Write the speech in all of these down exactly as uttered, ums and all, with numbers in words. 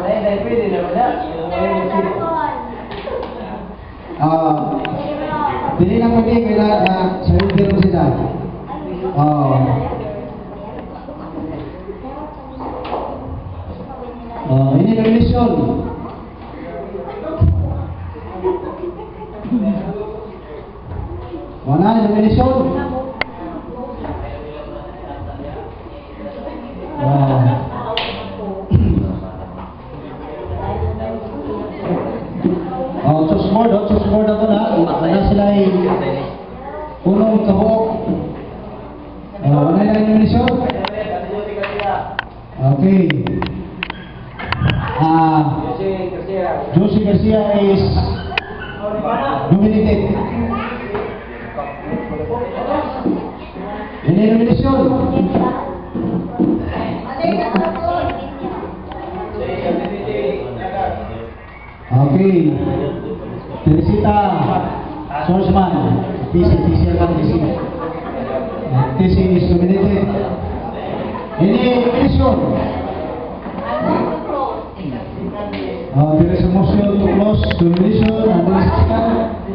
Ah, dili na pwede kaya na surrender mo sila. Oh. Oh, ini nomination. Mana nomination? Oh. Oh, choose board, oh, choose board ako na. Wala sila ay punong kabuok. Oh, wala na nomination? Okay. Ah, Josie Garcia is nominated. Ini nomination. Okay. Teresita Sorsman, T C, T C apa T C? T C is nominated. Ini nomination. Uh, there is a motion to close the nomination and there is a second.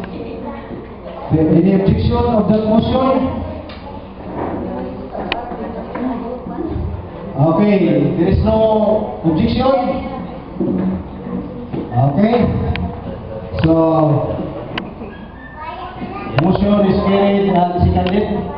Any objection of that motion? Okay, there is no objection. Okay, so motion is carried and seconded.